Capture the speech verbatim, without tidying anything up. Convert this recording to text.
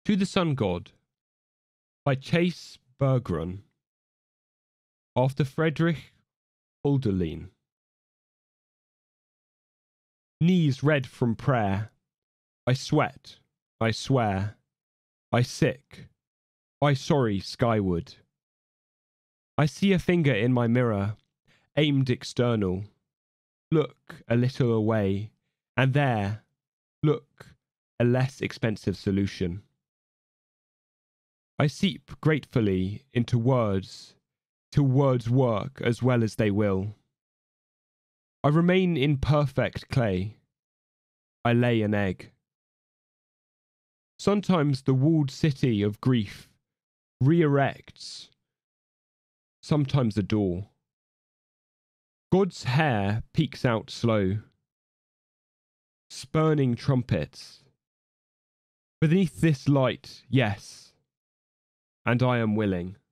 To the Sun God by Chase Bergeron after Friedrich Hölderlin. Knees red from prayer, I sweat, I swear, I sick, I sorry skyward. I see a finger in my mirror, aimed external. Look a little away, and there, look, a less expensive solution. I seep gratefully into words, till words work as well as they will. I remain in perfect clay. I lay an egg. Sometimes the walled city of grief re-erects, sometimes a door. God's hair peeks out slow, spurning trumpets. Beneath this light, yes, and I am willing.